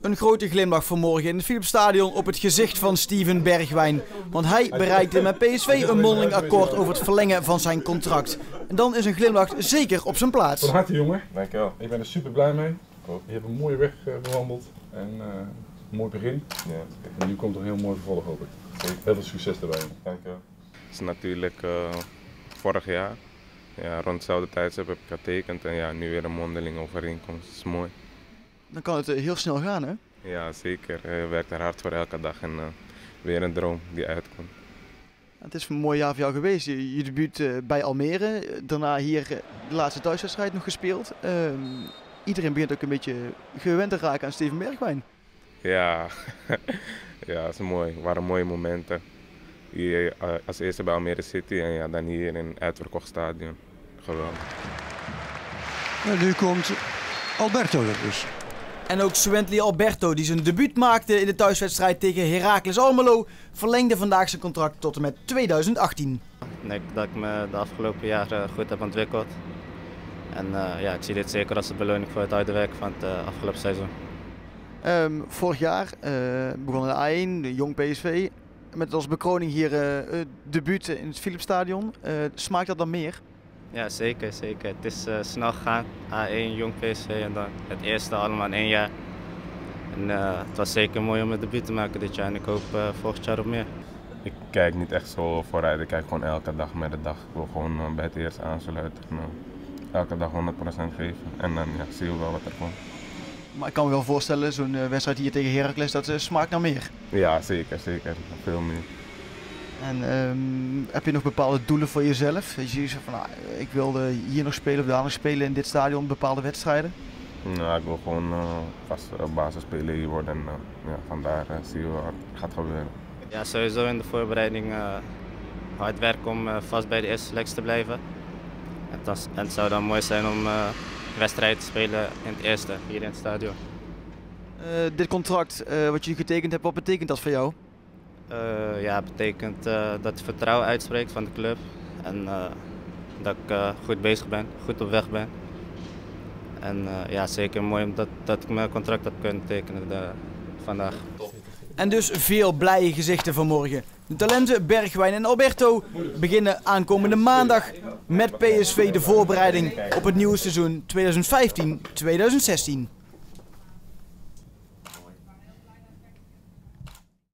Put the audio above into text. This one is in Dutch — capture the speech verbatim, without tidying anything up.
Een grote glimlach vanmorgen in het Philipsstadion op het gezicht van Steven Bergwijn. Want hij bereikte met P S V een mondeling akkoord over het verlengen van zijn contract. En dan is een glimlach zeker op zijn plaats. Van harte, jongen. Dankjewel. Ik ben er super blij mee. Je hebt een mooie weg uh, bewandeld en uh, een mooi begin. Ja. En nu komt er een heel mooi vervolg, hoop ik. Zeker. Heel veel succes daarbij. Dankjewel. Het is natuurlijk uh, vorig jaar. Ja, rond dezelfde tijd heb ik getekend en ja, nu weer een mondeling overeenkomst. Dat is mooi. Dan kan het heel snel gaan, hè? Ja, zeker. Je werkt er hard voor elke dag en uh, weer een droom die uitkomt. Het is een mooi jaar voor jou geweest. Je, je debuut uh, bij Almere, daarna hier uh, de laatste thuiswedstrijd nog gespeeld. Uh, iedereen begint ook een beetje gewend te raken aan Steven Bergwijn. Ja, ja, dat is mooi. Het waren mooie momenten. Hier, uh, als eerste bij Almere City en ja, dan hier in een uitverkocht stadion. Geweldig. En nu komt Alberto er dus. En ook Suently Alberto, die zijn debuut maakte in de thuiswedstrijd tegen Heracles Almelo, verlengde vandaag zijn contract tot en met tweeduizend achttien. Ik denk dat ik me de afgelopen jaren goed heb ontwikkeld. En uh, ja, ik zie dit zeker als de beloning voor het harde werk van het uh, afgelopen seizoen. Um, vorig jaar uh, begon in de A één, de jong P S V, met als bekroning hier uh, debuut in het Philipsstadion. Uh, smaakt dat dan meer? Ja, zeker, zeker. Het is uh, snel gegaan. A één, jong P S V en dan het eerste allemaal in één jaar. En, uh, het was zeker mooi om een debuut te maken dit jaar en ik hoop uh, volgend jaar op meer. Ik kijk niet echt zo vooruit, ik kijk gewoon elke dag met de dag. Ik wil gewoon uh, bij het eerste aansluiten. En, uh, elke dag honderd procent geven en dan ja, zie je wel wat er komt. Maar ik kan me wel voorstellen, zo'n uh, wedstrijd hier tegen Heracles, dat uh, smaakt naar meer. Ja, zeker, zeker. Veel meer. En um, heb je nog bepaalde doelen voor jezelf? Dat je zegt van, nou, ik wilde hier nog spelen of daar nog spelen in dit stadion, bepaalde wedstrijden? Nou, ik wil gewoon uh, vast uh, basisspeler hier worden en uh, ja, vandaar uh, zie je wat er gaat gebeuren. Ja, sowieso in de voorbereiding uh, hard werken om uh, vast bij de eerste selectie te blijven. En, tas, en het zou dan mooi zijn om uh, wedstrijden te spelen in het eerste, hier in het stadion. Uh, dit contract uh, wat je getekend hebt, wat betekent dat voor jou? Uh, ja, het betekent uh, dat je vertrouwen uitspreekt van de club en uh, dat ik uh, goed bezig ben, goed op weg ben. En uh, ja, zeker mooi omdat dat ik mijn contract heb kunnen tekenen de, vandaag. En dus veel blije gezichten vanmorgen. De talenten Bergwijn en Alberto beginnen aankomende maandag met P S V de voorbereiding op het nieuwe seizoen tweeduizend vijftien tweeduizend zestien.